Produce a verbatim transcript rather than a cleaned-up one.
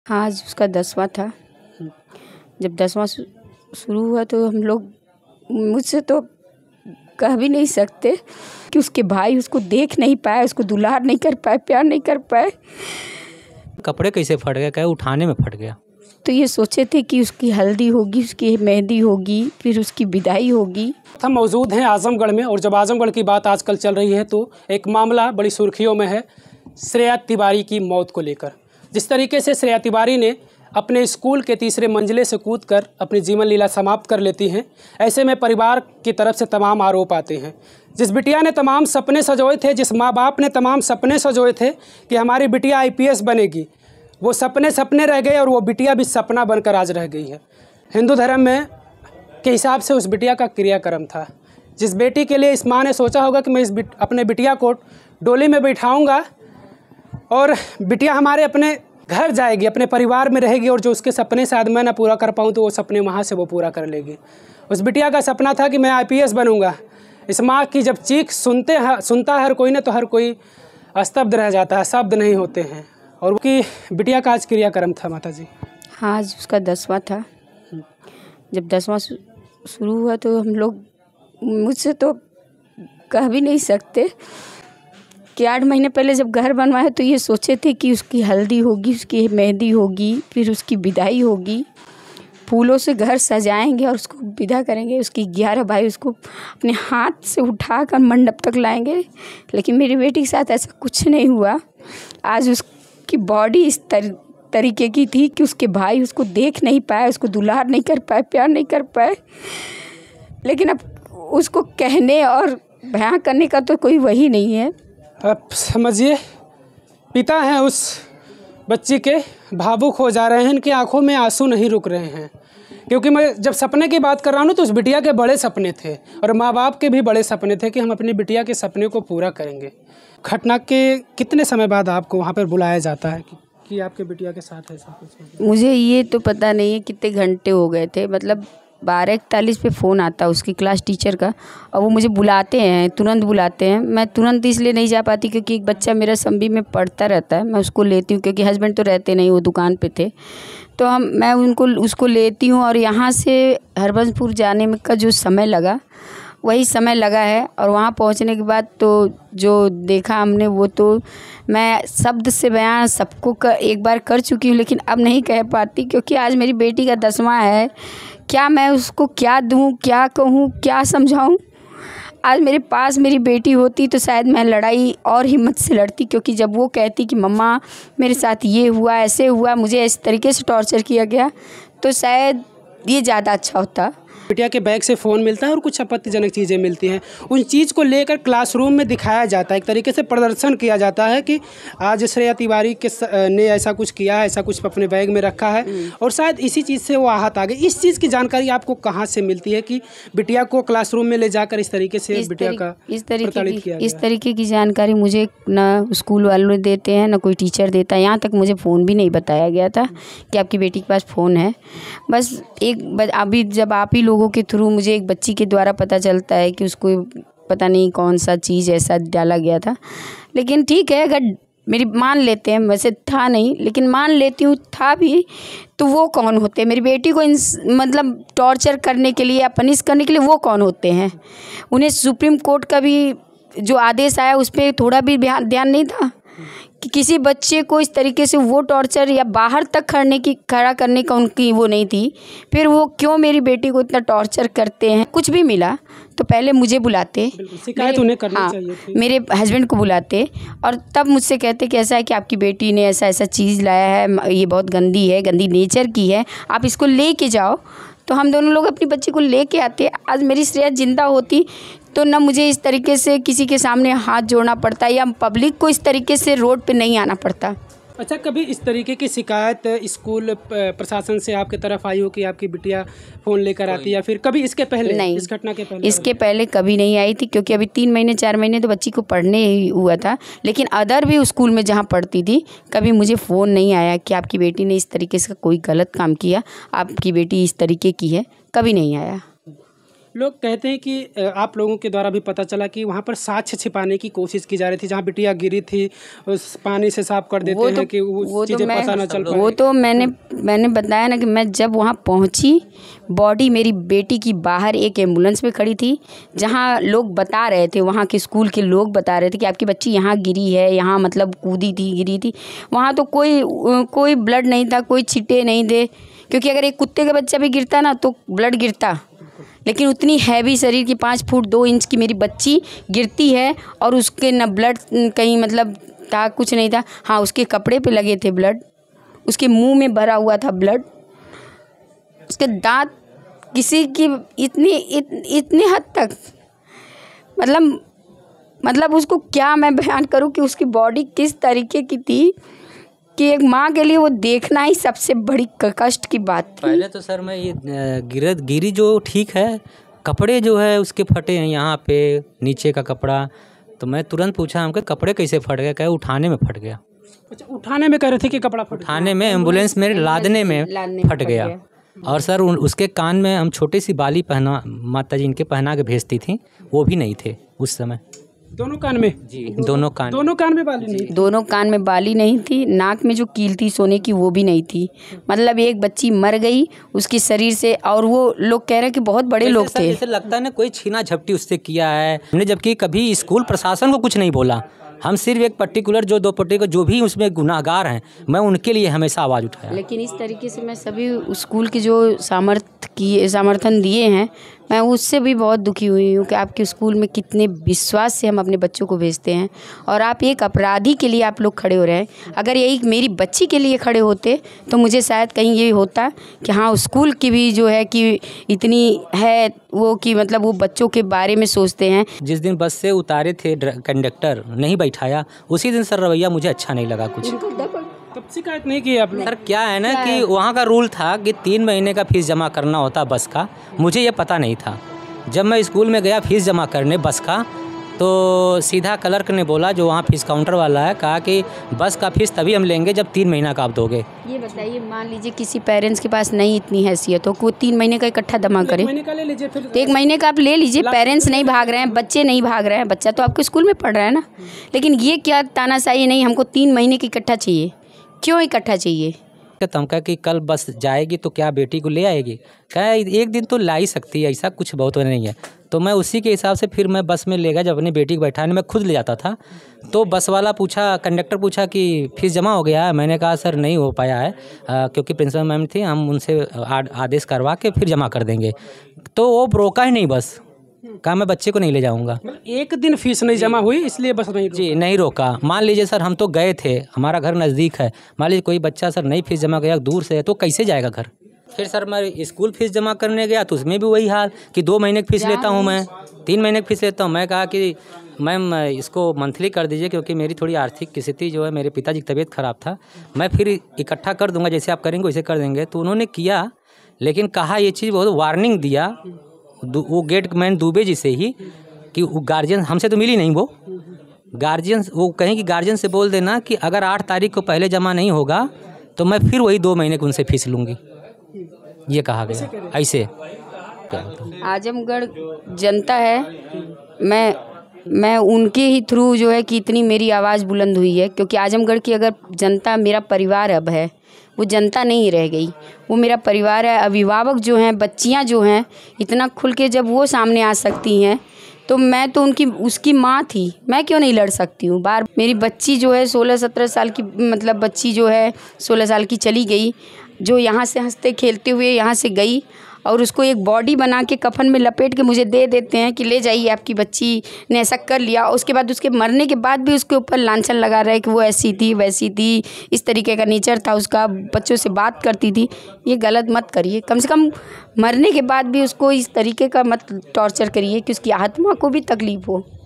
हाँ, आज उसका दसवां था। जब दसवां शु शुरू हुआ तो हम लोग, मुझसे तो कह भी नहीं सकते कि उसके भाई उसको देख नहीं पाए, उसको दुलार नहीं कर पाए, प्यार नहीं कर पाए। कपड़े कैसे फट गए? क्या उठाने में फट गया? तो ये सोचे थे कि उसकी हल्दी होगी, उसकी मेहंदी होगी, फिर उसकी विदाई होगी। हम मौजूद हैं आजमगढ़ में, और जब आजमगढ़ की बात आजकल चल रही है तो एक मामला बड़ी सुर्खियों में है, श्रेया तिवारी की मौत को लेकर। जिस तरीके से श्रेया तिवारी ने अपने स्कूल के तीसरे मंजिले से कूदकर अपनी जीवन लीला समाप्त कर लेती हैं, ऐसे में परिवार की तरफ से तमाम आरोप आते हैं। जिस बिटिया ने तमाम सपने सजोए थे, जिस माँ बाप ने तमाम सपने सजोए थे कि हमारी बिटिया आई पी एस बनेगी, वो सपने सपने रह गए और वो बिटिया भी सपना बनकर आज रह गई है। हिंदू धर्म में के हिसाब से उस बिटिया का क्रियाक्रम था। जिस बेटी के लिए इस माँ ने सोचा होगा कि मैं इस बिट, अपने बिटिया को डोली में बैठाऊंगा और बिटिया हमारे अपने घर जाएगी, अपने परिवार में रहेगी, और जो उसके सपने शायद मैं ना पूरा कर पाऊँ तो वो सपने वहाँ से वो पूरा कर लेगी। उस बिटिया का सपना था कि मैं आई पी एस बनूंगा। इस माँ की जब चीख सुनते हैं सुनता है हर कोई ना, तो हर कोई स्तब्ध रह जाता है, शब्द नहीं होते हैं। और उसकी बिटिया का आज क्रियाक्रम था माता जी। हाँ, आज उसका दसवां था। जब दसवां शु शुरू हुआ तो हम लोग, मुझसे तो कह भी नहीं सकते कि आठ महीने पहले जब घर बनवाया तो ये सोचे थे कि उसकी हल्दी होगी, उसकी मेहंदी होगी, फिर उसकी विदाई होगी, फूलों से घर सजाएंगे और उसको विदा करेंगे। उसकी ग्यारह भाई उसको अपने हाथ से उठाकर मंडप तक लाएंगे, लेकिन मेरी बेटी के साथ ऐसा कुछ नहीं हुआ। आज उसकी बॉडी इस तर, तरीके की थी कि उसके भाई उसको देख नहीं पाए, उसको दुलार नहीं कर पाए, प्यार नहीं कर पाए। लेकिन अब उसको कहने और बयां करने का तो कोई वही नहीं है। अब समझिए, पिता हैं उस बच्ची के, भावुक हो जा रहे हैं, इनकी आंखों में आंसू नहीं रुक रहे हैं। क्योंकि मैं जब सपने की बात कर रहा हूँ ना, तो उस बिटिया के बड़े सपने थे और माँ बाप के भी बड़े सपने थे कि हम अपनी बिटिया के सपने को पूरा करेंगे। घटना के कितने समय बाद आपको वहाँ पर बुलाया जाता है कि, कि आपके बिटिया के साथ ऐसा कुछ? मुझे ये तो पता नहीं है कितने घंटे हो गए थे, मतलब बारह इकतालीस पे फ़ोन आता है उसकी क्लास टीचर का, और वो मुझे बुलाते हैं, तुरंत बुलाते हैं। मैं तुरंत इसलिए नहीं जा पाती क्योंकि एक बच्चा मेरा संबी में पढ़ता रहता है, मैं उसको लेती हूँ क्योंकि हस्बैंड तो रहते नहीं, वो दुकान पे थे, तो हम मैं उनको उसको लेती हूँ। और यहाँ से हरबंसपुर जाने में का जो समय लगा वही समय लगा है, और वहाँ पहुँचने के बाद तो जो देखा हमने वो तो मैं शब्द से बयान सबको कर, एक बार कर चुकी हूँ, लेकिन अब नहीं कह पाती क्योंकि आज मेरी बेटी का दसवां है। क्या मैं उसको क्या दूँ, क्या कहूँ, क्या समझाऊँ? आज मेरे पास मेरी बेटी होती तो शायद मैं लड़ाई और हिम्मत से लड़ती, क्योंकि जब वो कहती कि मम्मा मेरे साथ ये हुआ, ऐसे हुआ, मुझे इस तरीके से टॉर्चर किया गया, तो शायद ये ज़्यादा अच्छा होता। बिटिया के बैग से फ़ोन मिलता है और कुछ आपत्तिजनक चीज़ें मिलती हैं, उन चीज़ को लेकर क्लासरूम में दिखाया जाता है, एक तरीके से प्रदर्शन किया जाता है कि आज श्रेया तिवारी के ने ऐसा कुछ किया है, ऐसा कुछ अपने बैग में रखा है, और शायद इसी चीज़ से वो आहत आ गए। इस चीज़ की जानकारी आपको कहाँ से मिलती है कि बिटिया को क्लासरूम में ले जाकर इस तरीके से बिटिया का इस तरीके की इस तरीके की जानकारी मुझे ना स्कूल वालों देते हैं, ना कोई टीचर देता है। यहाँ तक मुझे फ़ोन भी नहीं बताया गया था कि आपकी बेटी के पास फ़ोन है। बस एक अभी जब आप ही लोगों के थ्रू मुझे एक बच्ची के द्वारा पता चलता है कि उसको पता नहीं कौन सा चीज़ ऐसा डाला गया था। लेकिन ठीक है, अगर मेरी मान लेते हैं, वैसे था नहीं लेकिन मान लेती हूँ था भी, तो वो कौन होते हैं मेरी बेटी को मतलब टॉर्चर करने के लिए या पनिश करने के लिए? वो कौन होते हैं? उन्हें सुप्रीम कोर्ट का भी जो आदेश आया उस पर थोड़ा भी ध्यान नहीं था कि किसी बच्चे को इस तरीके से वो टॉर्चर या बाहर तक खड़ने की खड़ा करने का उनकी वो नहीं थी। फिर वो क्यों मेरी बेटी को इतना टॉर्चर करते हैं? कुछ भी मिला तो पहले मुझे बुलाते, शिकायत उन्हें करनी हाँ, चाहिए थी। मेरे हस्बैंड को बुलाते और तब मुझसे कहते कि ऐसा है कि आपकी बेटी ने ऐसा ऐसा चीज़ लाया है, ये बहुत गंदी है, गंदी नेचर की है, आप इसको ले के जाओ। तो हम दोनों लोग अपनी बच्ची को ले के आते। आज मेरी श्रेया जिंदा होती तो ना मुझे इस तरीके से किसी के सामने हाथ जोड़ना पड़ता या पब्लिक को इस तरीके से रोड पे नहीं आना पड़ता। अच्छा, कभी इस तरीके की शिकायत स्कूल प्रशासन से आपके तरफ आई हो कि आपकी बिटिया फ़ोन लेकर आती, या फिर कभी इसके पहले? नहीं, इस घटना के पहले इसके पहले कभी नहीं आई थी, क्योंकि अभी तीन महीने चार महीने तो बच्ची को पढ़ने ही हुआ था। लेकिन अदर भी स्कूल में जहाँ पढ़ती थी कभी मुझे फ़ोन नहीं आया कि आपकी बेटी ने इस तरीके से कोई गलत काम किया, आपकी बेटी इस तरीके की है, कभी नहीं आया। लोग कहते हैं कि अ, आप लोगों के द्वारा भी पता चला कि वहाँ पर साक्ष्य छिपाने की कोशिश की जा रही थी, जहाँ बिटिया गिरी थी उस पानी से साफ कर देते वो हैं तो कि वो वो तो चीज़ें मैं पता ना चल पाए। वो तो मैंने मैंने बताया ना कि मैं जब वहाँ पहुँची, बॉडी मेरी बेटी की बाहर एक एम्बुलेंस में खड़ी थी, जहाँ लोग बता रहे थे, वहाँ के स्कूल के लोग बता रहे थे कि आपकी बच्ची यहाँ गिरी है, यहाँ मतलब कूदी थी, गिरी थी। वहाँ तो कोई कोई ब्लड नहीं था, कोई छिटे नहीं थे, क्योंकि अगर एक कुत्ते का बच्चा भी गिरता ना तो ब्लड गिरता, लेकिन उतनी हैवी शरीर की पाँच फुट दो इंच की मेरी बच्ची गिरती है और उसके न ब्लड कहीं मतलब था, कुछ नहीं था। हाँ, उसके कपड़े पे लगे थे ब्लड, उसके मुंह में भरा हुआ था ब्लड, उसके दांत किसी की इतनी इत, इतनी हद तक मतलब मतलब उसको क्या मैं बयान करूं कि उसकी बॉडी किस तरीके की थी कि एक माँ के लिए वो देखना ही सबसे बड़ी क- कष्ट की बात थी। पहले तो सर मैं ये अ, गिर गिरी जो ठीक है, कपड़े जो है उसके फटे हैं यहाँ पे नीचे का कपड़ा। तो मैं तुरंत पूछा हमके कपड़े कैसे फट गए, कहे उठाने में फट गया। अच्छा, उठाने में कह रहे थे कि कपड़ा फट उठाने में एम्बुलेंस में लादने में लादने में फट फट गया। गया। और सर उन, उसके कान में हम छोटी सी बाली पहना माता जी इनके पहना के भेजती थी, वो भी नहीं थे उस समय। दोनों कान में जी दोनों कान दोनों कान में बाली नहीं। दोनों कान में बाली नहीं थी, नाक में जो कील थी सोने की वो भी नहीं थी। मतलब एक बच्ची मर गई उसकी शरीर से, और वो लोग कह रहे हैं कि बहुत बड़े लोग जैसे सर, थे। जैसे लगता है ना कोई छीना झपटी उससे किया है हमने, जबकि कभी स्कूल प्रशासन को कुछ नहीं बोला। हम सिर्फ एक पर्टिकुलर जो दो पर्टिकुलर जो भी उसमें गुनाहगार हैं, मैं उनके लिए हमेशा आवाज़ उठाया। लेकिन इस तरीके से मैं सभी स्कूल के जो सामर्थ की समर्थन दिए हैं, मैं उससे भी बहुत दुखी हुई हूँ कि आपके स्कूल में कितने विश्वास से हम अपने बच्चों को भेजते हैं, और आप एक अपराधी के लिए आप लोग खड़े हो रहे हैं। अगर यही मेरी बच्ची के लिए खड़े होते तो मुझे शायद कहीं ये होता कि हाँ, स्कूल की भी जो है कि इतनी है वो कि मतलब वो बच्चों के बारे में सोचते हैं। जिस दिन बस से उतारे थे कंडक्टर नहीं बैठाया, उसी दिन सर रवैया मुझे अच्छा नहीं लगा कुछ। तब शिकायत नहीं की आप लोग? सर क्या है ना कि वहाँ का रूल था कि तीन महीने का फीस जमा करना होता बस का, मुझे ये पता नहीं था। जब मैं स्कूल में गया फीस जमा करने बस का, तो सीधा क्लर्क ने बोला जो वहाँ फीस काउंटर वाला है, कहा कि बस का फीस तभी हम लेंगे जब तीन महीना का आप दोगे। ये बताइए, मान लीजिए किसी पेरेंट्स के पास नहीं इतनी हैसियत हो कि वो तीन महीने का इकट्ठा जमा करे, महीने का ले लीजिए फिर। तो एक महीने का आप ले लीजिए। पेरेंट्स नहीं भाग रहे हैं, बच्चे नहीं भाग रहे हैं, बच्चा तो आपके स्कूल में पढ़ रहा है ना। लेकिन ये क्या तानाशाही, नहीं हमको तीन महीने की इकट्ठा चाहिए। क्यों इकट्ठा चाहिए? तुम कहा कि कल बस जाएगी तो क्या बेटी को ले आएगी? कहा एक दिन तो ला ही सकती है, ऐसा कुछ बहुत नहीं है। तो मैं उसी के हिसाब से फिर मैं बस में ले गया। जब अपनी बेटी को बैठाने मैं खुद ले जाता था, तो बस वाला पूछा, कंडक्टर पूछा कि फीस जमा हो गया है? मैंने कहा सर नहीं हो पाया है, आ, क्योंकि प्रिंसिपल मैम थी, हम उनसे आदेश करवा के फिर जमा कर देंगे। तो वो रोका ही नहीं बस, कहा मैं बच्चे को नहीं ले जाऊंगा। एक दिन फीस नहीं जमा हुई इसलिए बस नहीं जी नहीं रोका। मान लीजिए सर हम तो गए थे, हमारा घर नज़दीक है, मान लीजिए कोई बच्चा सर नहीं फीस जमा किया, दूर से है, तो कैसे जाएगा घर? फिर सर मैं स्कूल फीस जमा करने गया तो उसमें भी वही हाल कि दो महीने की फीस लेता हूँ, मैं तीन महीने की फीस लेता हूँ। मैं कहा कि मैम इसको मंथली कर दीजिए, क्योंकि मेरी थोड़ी आर्थिक स्थिति जो है, मेरे पिताजी की तबीयत ख़राब था, मैं फिर इकट्ठा कर दूँगा, जैसे आप करेंगे वैसे कर देंगे। तो उन्होंने किया, लेकिन कहा ये चीज़ बहुत वार्निंग दिया वो गेट मैन दुबे जी से ही कि गार्जियन हमसे तो मिली नहीं, वो गार्जियन वो कहें कि गार्जियन से बोल देना कि अगर आठ तारीख को पहले जमा नहीं होगा तो मैं फिर वही दो महीने की उनसे फीस लूँगी, ये कहा गया। ऐसे आजमगढ़ जनता है, मैं मैं उनके ही थ्रू जो है कि इतनी मेरी आवाज़ बुलंद हुई है, क्योंकि आजमगढ़ की अगर जनता मेरा परिवार अब है, वो जनता नहीं रह गई, वो मेरा परिवार है। अभिभावक जो हैं, बच्चियां जो हैं, इतना खुल के जब वो सामने आ सकती हैं, तो मैं तो उनकी उसकी माँ थी, मैं क्यों नहीं लड़ सकती हूँ? बार मेरी बच्ची जो है सोलह सत्रह साल की, मतलब बच्ची जो है सोलह साल की चली गई, जो यहाँ से हंसते खेलते हुए यहाँ से गई, और उसको एक बॉडी बना के कफन में लपेट के मुझे दे देते हैं कि ले जाइए आपकी बच्ची ने ऐसा कर लिया। उसके बाद उसके मरने के बाद भी उसके ऊपर लांछन लगा रहा है कि वो ऐसी थी वैसी थी, इस तरीके का नेचर था उसका, बच्चों से बात करती थी। ये गलत मत करिए, कम से कम मरने के बाद भी उसको इस तरीके का मत टॉर्चर करिए कि उसकी आत्मा को भी तकलीफ़ हो।